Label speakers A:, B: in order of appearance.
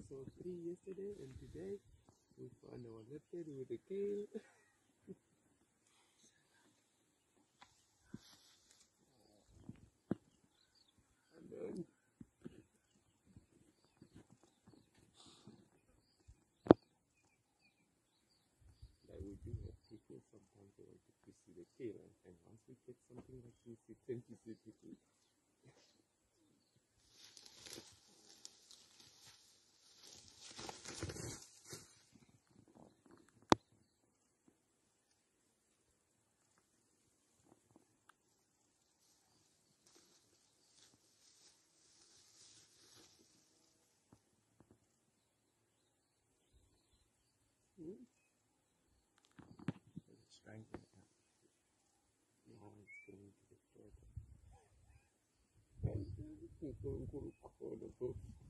A: saw 3 yesterday, and today we found our leopard with a tail. And then like we do have people, sometimes they want to see the tail, and once we get something like this, we tend to see people. It's trying to now it's going to the third. And people will call the book.